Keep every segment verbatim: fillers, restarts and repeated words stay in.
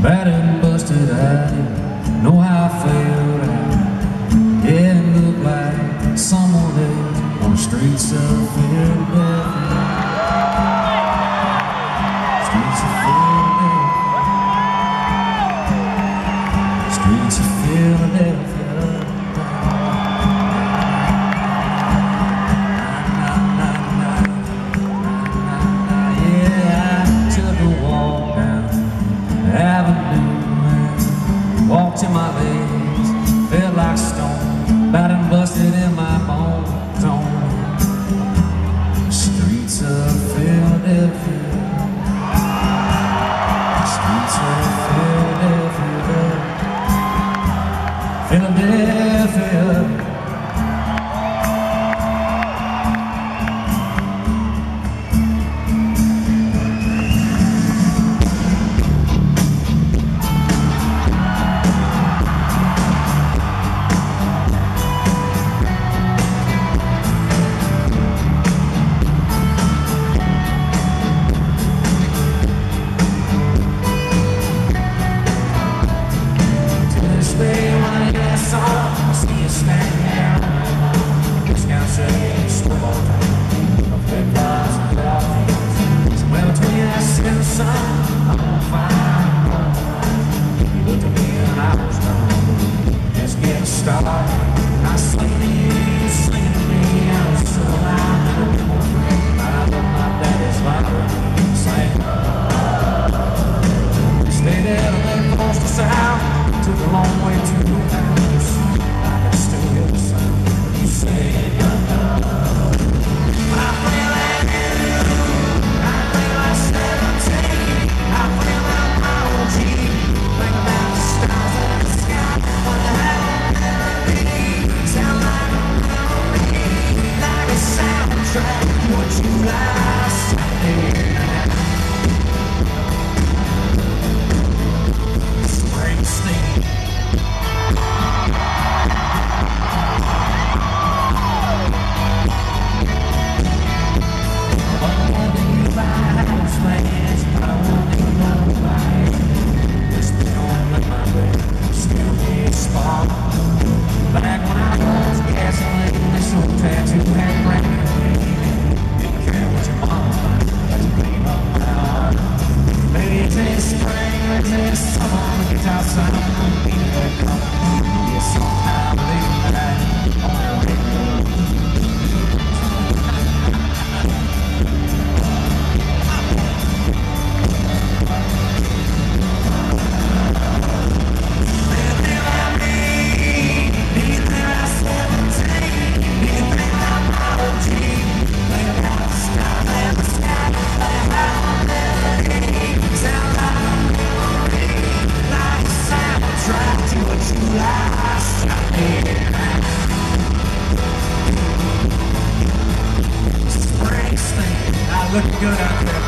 Bad and busted, I didn't know how I felt. I didn't look like someone else on the streets of Philadelphia. Streets of Philadelphia. Streets of Philadelphia. Walked in my legs, felt like stone, bad and busted in my bones. On the streets of Philadelphia, streets of Philadelphia, Philadelphia. Looking good out there.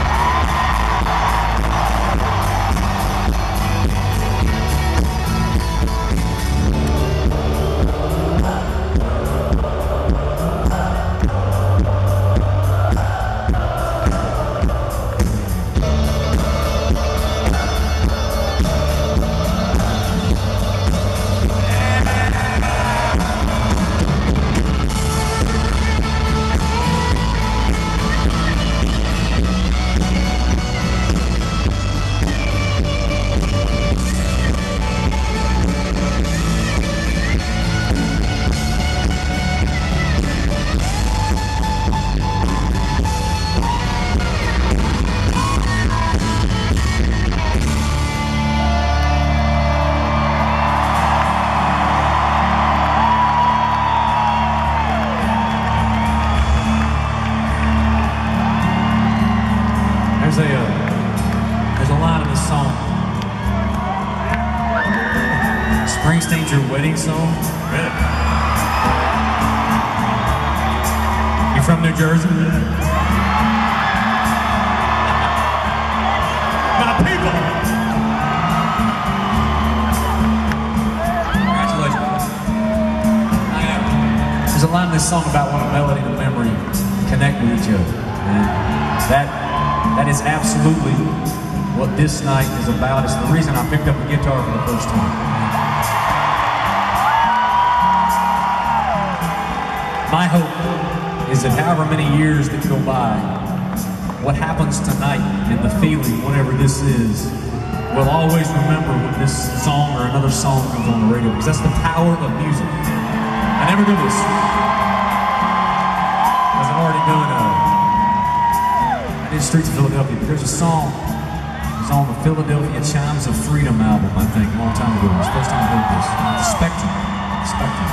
There's a, uh, there's a line in this song. Springsteen's your wedding song? Really? You from New Jersey? My people! Congratulations. I, uh, there's a line in this song about when a melody and a memory connect with each other. And that That is absolutely what this night is about. It's the reason I picked up a guitar for the first time. My hope is that however many years that go by, what happens tonight and the feeling, whatever this is, we'll always remember when this song or another song comes on the radio, because that's the power of music. I never do this, because I've already done uh, I did Streets of Philadelphia, but there's a song that was on the Philadelphia Chimes of Freedom album, I think, a long time ago. It was the first time I heard this. Uh, the Spectrum. The Spectrum.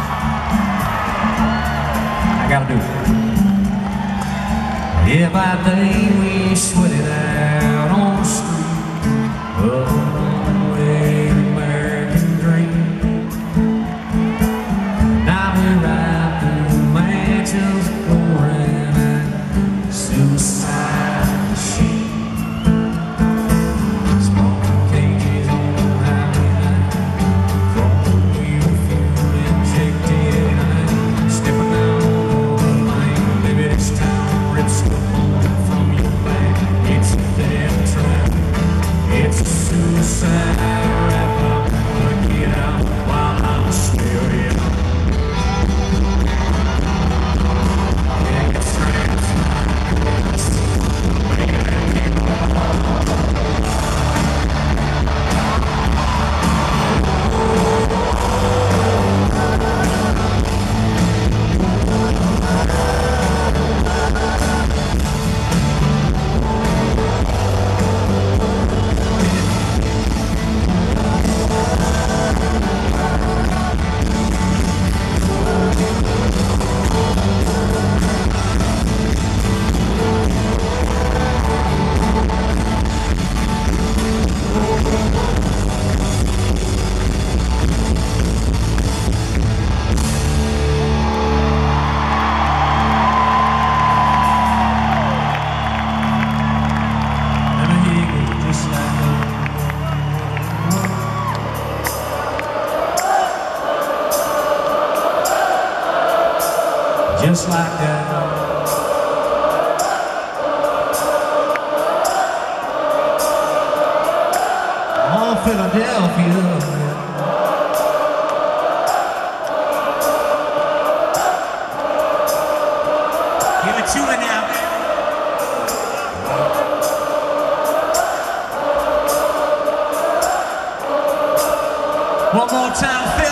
I gotta do it. Every day we sweat it out on the street of a runaway American dream. Now we're right through mansions of glory and suicide machine. Smoking cages on the highway night, throwing wheel fuel injected and stepping out on the lane. Maybe this time rips from your back. It's a death trap. It's a suicide rap. I'm gonna get out while I'm still here. Yeah, it's trapped. Just like that. Oh, Philadelphia. Give it to me now, man. One more time, Phil.